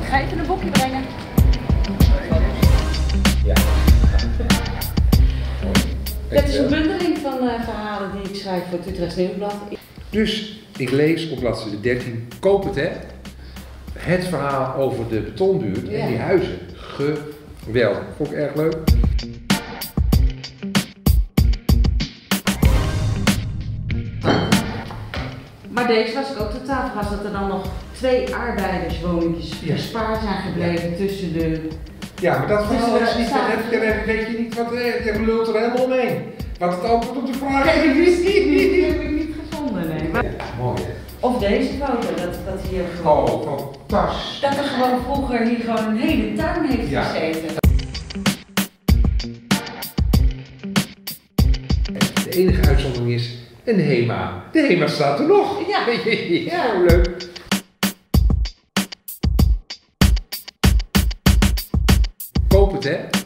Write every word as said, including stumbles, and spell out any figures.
ga even een boekje brengen. Ja. Dit is een bundeling van uh, verhalen die ik schrijf voor het Utrechts Nieuwsblad. Dus ik lees op bladzijde dertien, koop het hè. Het verhaal over de betonbuurt en Ja. die huizen. Geweldig. Vond ik erg leuk. Maar deze was ik ook totaal verrast dat er dan nog twee arbeiderswoningjes Ja. gespaard zijn gebleven tussen de... Ja, maar dat verhaal Dus, is uh, niet, staat- dan heb- dan heb- weet je niet wat, eh, je lult er helemaal omheen. Wat het antwoord op de vraag Kijk, is. die heb ik niet gevonden, nee. Maar... Ja, mooi hè. Of deze foto, dat, dat hier gewoon... Oh, fantastisch. Dat er gewoon vroeger hier gewoon een hele tuin heeft Ja. gezeten. De enige uitzondering is een HEMA. De HEMA staat er nog. Ja. Ja, hoe leuk. Koop het hè.